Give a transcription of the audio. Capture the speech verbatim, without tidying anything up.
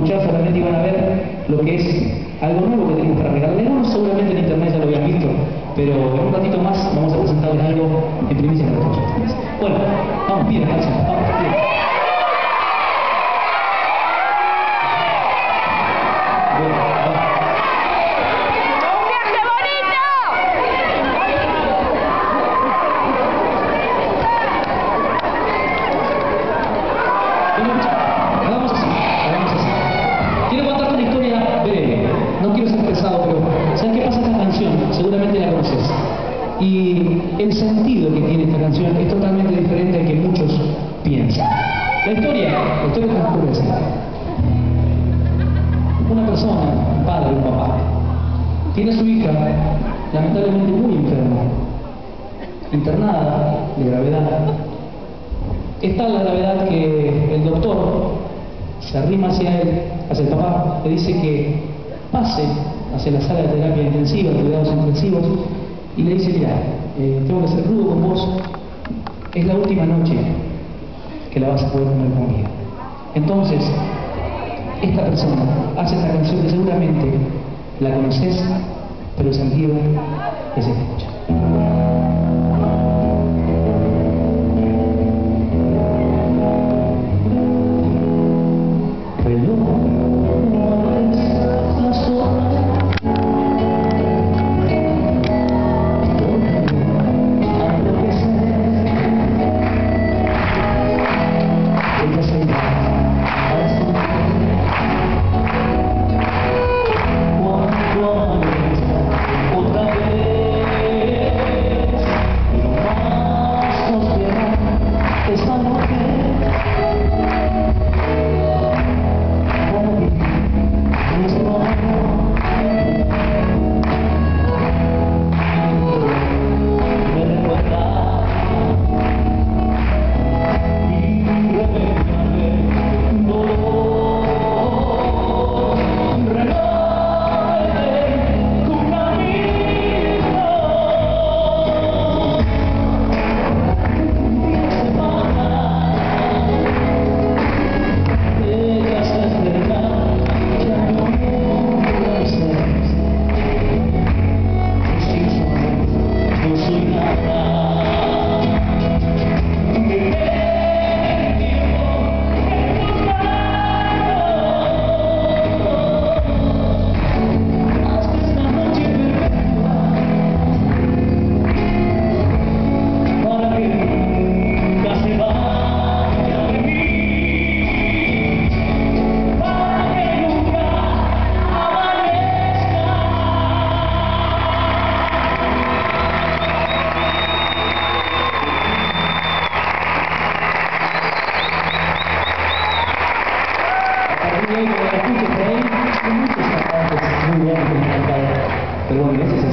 escuchar solamente iban a ver lo que es algo nuevo que tenemos para regalarles. Algunos seguramente en internet ya lo habían visto, pero en un ratito más vamos a presentarles algo en primicia para todos ustedes. Bueno, vamos, piden, vamos, piden. Seguramente la conoces. Y el sentido que tiene esta canción es totalmente diferente al que muchos piensan. La historia, la historia transcurre así. Una persona, un padre, un papá, tiene a su hija lamentablemente muy enferma, internada de gravedad. Es tal la gravedad que el doctor se arrima hacia él, hacia el papá, le dice que pase hacia la sala de terapia intensiva, de cuidados intensivos, y le dice, mira, eh, tengo que ser rudo con vos, es la última noche que la vas a poder comer conmigo. Entonces, esta persona hace esta canción que seguramente la conoces, pero el sentido es escucha. Pero bueno, ese es